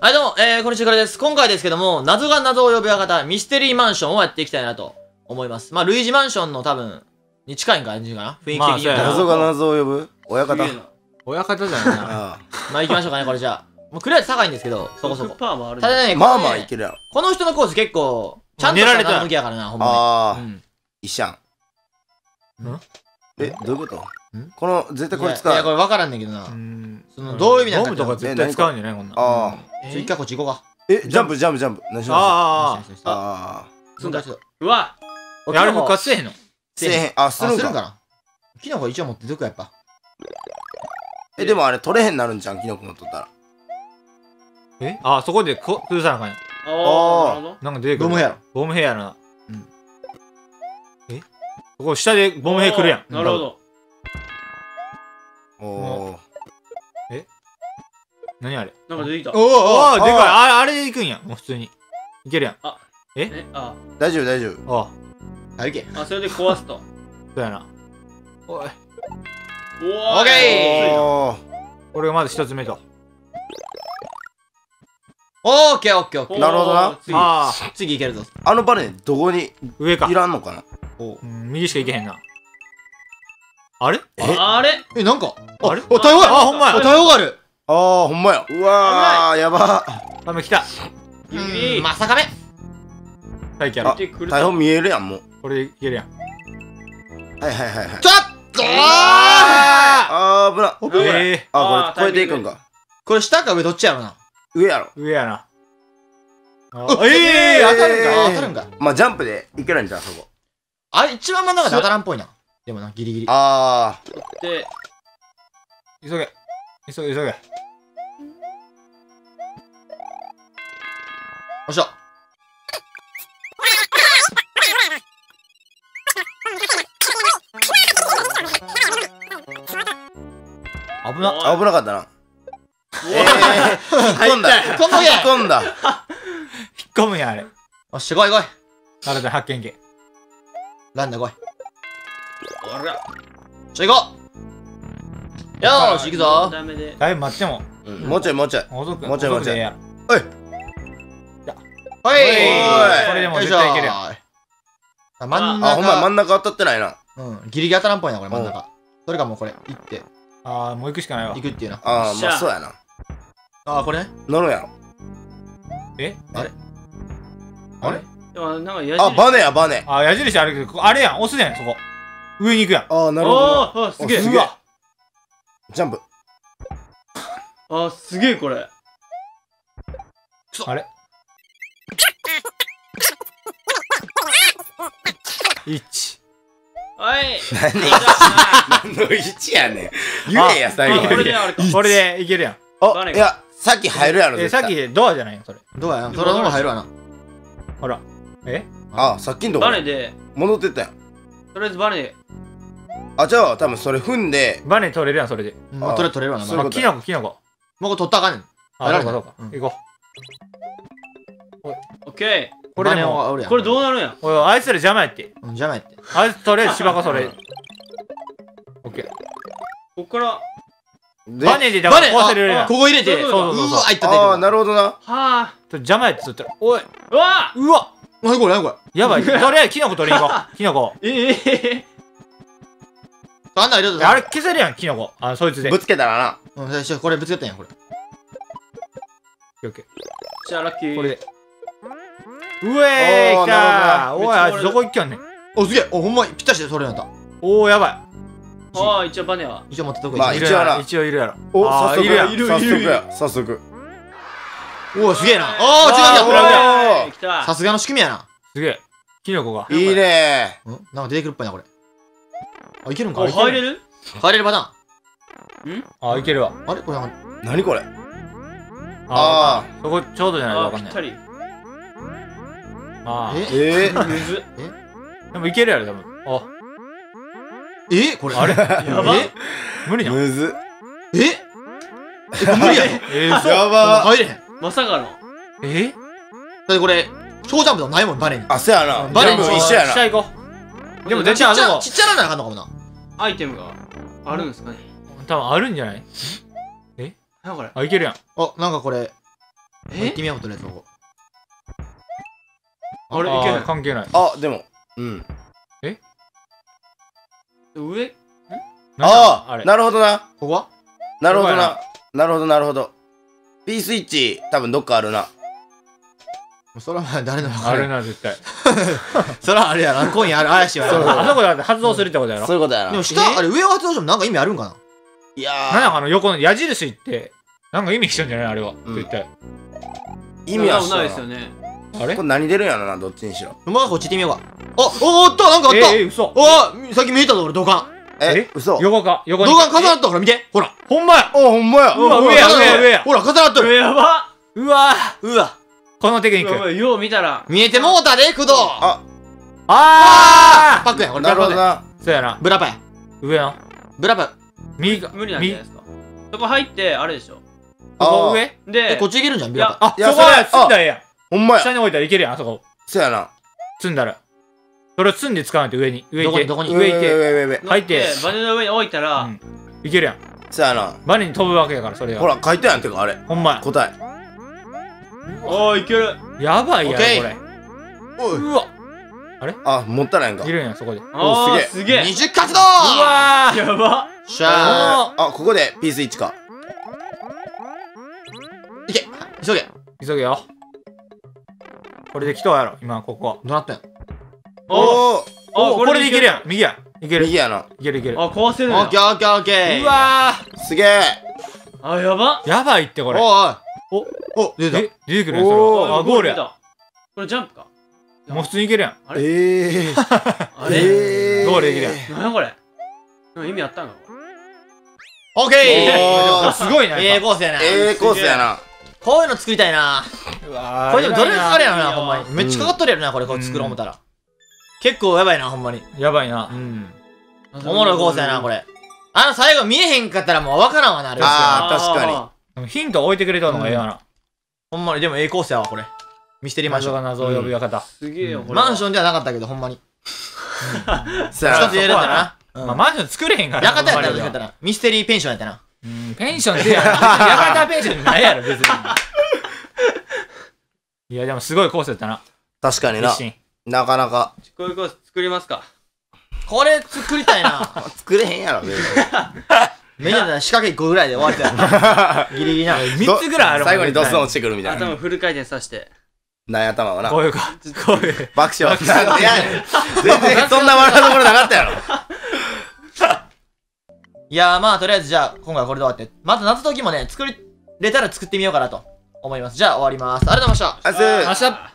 はい、どうも、こんにちはです。今回ですけども、謎が謎を呼ぶ館、ミステリーマンションをやっていきたいなと思います。まあ、ルイージマンションの多分、に近い感じかな雰囲気的には。 謎が謎を呼ぶ親方。 親方じゃないな。まあ、行きましょうかね、これじゃあ。もう、クリア率高いんですけど、そこそこ。ただね、 まあまあいけるやろ。 この人のコース結構、ちゃんとした謎向きやからな、ほんまに。 ああ、いっしゃん。どういうことこの、絶対これ使う。 いや、これ分からんねんけどな。その、どういう意味なんか。 ボムとか絶対使うんじゃないこんなん。 ああ。 一回こっち行こうか。 ジャンプ。何しますああ。 すんだ。 うわあれ復活せえへんのせえへん。あ、するんかな。キノコ一応持ってどくやっぱ。 でもあれ取れへんなるんじゃん、キノコ持っとったら。 あ、そこで崩さなあかんやん。 あなんか出てくる。 ボムヘアろ。 ボムヘアな。ここ下でボムヘア来るやん。 なるほど。 おー。 何あれなんか出てきた。 おおでかい。あれで行くんや。もう普通に。いけるやん。 大丈夫。 ああ、いけ。 それで壊すと。 そうやな。おい。 オッケー。 これがまず一つ目と。 オッケー。 なるほどな。 次いけるぞ。 あのバネ、どこに上か。 いらんのかな。 右しか行けへんな。あれなんか。 あれ大砲がある。 ほんまや。 大砲がある。 ああ、ほんまや。うわー、やば。 ダメ来た。 まさかめ。 大気やろ。 大砲見えるやん、もう。 これでいけるやん。 はい。 ちょっとあー、危な。あ、これ超えていくんか。 これ下か上どっちやろな。 上やろ。 上やな。 当たるんか。 まあ、ジャンプでいけるんじゃん、そこ。 あれ、一番真ん中で当たらんっぽいな。でもな、ギリギリ。 あー。で、 急げ。 よっしゃ。 危なかったな。 引っ込んだ。 引っ込むんや、あれ。 よっしゃ、来い。 新たな発見系。 ランダ来い。 あら。 じゃあ行こう。よーし、行くぞ。 だいぶ待っても。 もうちょい。 遅くもうちょい。 はい。 これでも絶対いけるやん。 真ん中。 あ、ほんま真ん中当たってないな。 ギリギリ当たらんっぽいな、これ真ん中。それかもうこれ、行って。 もう行くしかないわ。 行くっていうな。 まあそうやな。 これね。 乗るやろ。 あれバネや、バネ。 矢印あるけど、あれやん、押すねん、そこ。上に行くやん。 なるほど。 すげえ。 うわ。ジャンプ。 すげえこれ。 あれ1。 はい。 何の1やねん。言えや、最後。 これでいけるやん。 いや、さっき入るやろ。 さっきドアじゃないよ、それ。 ドアやん。それの方が入るわな。 ほら。 さっきんとこ。 バネで。 戻ってったやん。 とりあえずバネで。 じゃあ、多分それ踏んで。 バネ取れるやん、それで。 取れるわな。 キノコ。 もうこれ取ったらあかんねん。 そうか。行こう。オッケー。 これでも、 これどうなるんや。 あいつら邪魔やって。 邪魔やって。 あいつとりあえず芝かそれ。オッケー。 こっから。 バネでだから壊せるやん。 ここ入れて。 そう。 入ったなるほどな。 はあ。 邪魔やって言ったら、おい。 うわ何これやばい。とりあえずキノコ取りに行こう。キノコ。 あんな入れとあれ消せるやん、キノコ。そいつで。 ぶつけたらな。これぶつけたんや、これ。 オッケー。 じゃあラッキー。 これで。うえー、来たー。おい、あいつどこ行っきゃんねん。 すげえ。ほんま、ぴったしでそれなんだ。 やばい。一応バネは。 一応持ってとこまあ、一応いるやろ。 いるやん。早速。 すげえな。 違う。 さすがの仕組みやな。 すげえ。キノコが。 いいねー。なんか出てくるっぽいな、これ。いけるんか。 入れるパターン。いけるわ。 あれこれ何これ。 そこちょうどじゃないとわかんない。 ぴったり。 むず。でもいけるやろ、多分。 これ。 あれやば。 無理な。 むず。 無理やろ。 やば。 入れへん。 まさかの。 だってこれ、小ジャンプでもないもん、バネに。 そうやな。 バネ一緒やな。 下行こう。でも絶対あそこ。 ちっちゃならなあかんのかもな。 アイテムがあるんですかね。 多分あるんじゃないなんかこれ。 いけるやん。 なんかこれ。 行ってみよう、とりあえずここ。 あれいける関係ない。 あ、でも。うん。 上ああ、 あれ。 なるほどな。 ここはなるほどな。なるほど、なるほど。P スイッチ、多分どっかあるな。 それは誰の分かあるれな、絶対。 それはあれやな。今夜ある怪しいわ。 あそこだって発動するってことやろ。 そういうことやな。 でも下、あれ上を発動してもなんか意味あるんかな。 いやなんか横の矢印って、なんか意味してんじゃないあれは。 うん絶対。 意味はしないですよね。 あれこれ何出るんやろな、どっちにしろ。 まあこっち行ってみようか。おっと、なんかあった。 嘘。 さっき見えたぞ、俺、土管。 嘘。 横か、横に。 土管重なった、ほら、見て。ほら。 ほんまや。 ほんまや。 うわ、上や。 ほら、重なっとる。 やばうわうわ。 このテクニック。 よう見たら。 見えてもうたで、工藤。 あパックや、これ。 なるほどな。 そうやな。 ブラパや。 上な。 ブラパ。 右か。 無理なんじゃないですか。そこ入って、あれでしょ。 そこ上で、 こっち行けるんじゃん、ブラパ。 あ、そこは積んだらええやん。 ほんまや。 下に置いたらいけるやん、あそこ。 そうやな。 積んだら。それを積んで使わないと上に。上行って。 どこに上行って。 上。 入ってバネの上に置いたら、 いけるやん。 そうやな。 バネに飛ぶわけやから、それが。 ほら、書いてあるやんてか、あれ。 ほんまや。 答え。 おー、いける。 やばいやろ、これ。 おい。 うわ。 あ、持ったらやんか。 いるんや、そこで。 あー、すげえ。 20活動うわやば。 しゃあ、ここで P スイッチか。 ー。いけ。急げ。 ー。急げよ。これで来とうやろ、今、ここは。 どうなったんや。 おー。 おこれでいけるやん。右や。いける。い右やな。 けるいける。 あ、壊せるんオッケーオッケーオッケー。 うわすげえ。 あ、やば。 ー。やばいって、これ。 おい。 お、 出た。 出てくるやん、それは。あ、ゴールや。 これジャンプか。 もう普通にいけるやん。 あれあれゴゴールできるやん。 なんやこれ。意味あったんかこれ。 オッケおーすごいな。 ー。コースやな。 コースやな。 こういうの作りたいな。 うわーこれでもどれかかるやろな、 偉いなほんまに。めっちゃかかっとるやろな、これ作ろう思ったら。結構やばいな、ほんまに。 やばいな。 おもろいコースやな、これ。最後見えへんかったらもうわからんわな、あれ。 あー、確かヒント置いてくれたのがええわな。 ほんまに、でもコースやわ、これ。ミステリーマンション。 謎が謎を呼ぶ館。 すげえよ、これ。 マンションではなかったけど、ほんまに。 に。そうやな一つ。言えるんだな。 まあ、マンション作れへんから。 館やったらほんまにどうやったら、ミステリーペンションやったな。 ペンションでやな。館ペンションじゃないやろ、別に。いや、でもすごいコースやったな。 確かにな一。心。 なかなか。 こういうコース作りますか。 これ作りたいな。 作れへんやろ、別に。 めちゃめちゃ仕掛け1個ぐらいで終わってたよ。ギリギリな。 3つぐらいあるもん最後にドスン落ちてくるみたいな。 頭フル回転させて。 ない頭はな。 こういうか。こういう。 爆笑。なんでやねん。全然そんな笑うところなかったやろ。 いやーまあとりあえずじゃあ今回はこれで終わって。また謎解きもね、作れたら作ってみようかなと思います。じゃあ終わります。ありがとうございました。 あいつ明日